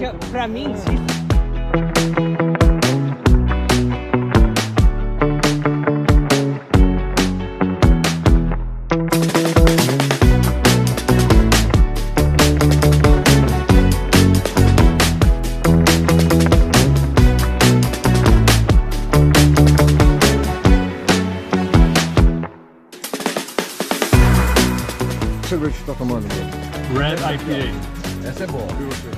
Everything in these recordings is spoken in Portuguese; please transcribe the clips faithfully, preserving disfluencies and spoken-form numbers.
que pra mim desiste. Que cerveja você tá tomando, meu? Red I P A. Essa é boa, viu, você?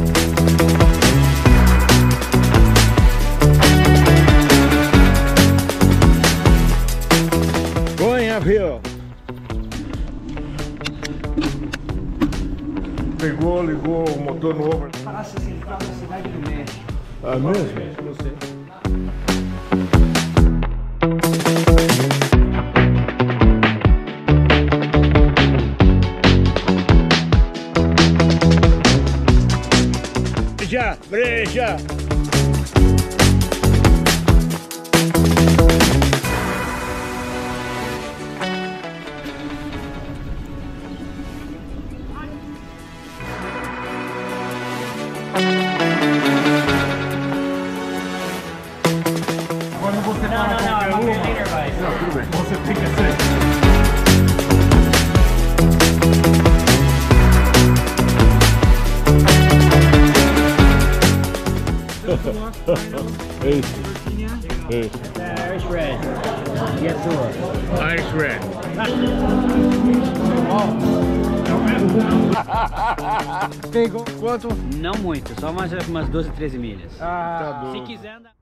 Põe, viu? Pegou, ligou o motor novo. Nossa, você fala da cidade do México. Ah, mesmo? Não sei. Breja, breja! Quando você Não, não, não, é uma container vai. Não, tudo bem. você fica assim. É isso. É isso. Irish Red. E a sua? Irish Red. Pegou. Quanto? Não muito, só mais umas doze, treze milhas. Tá bom. Se quiser andar...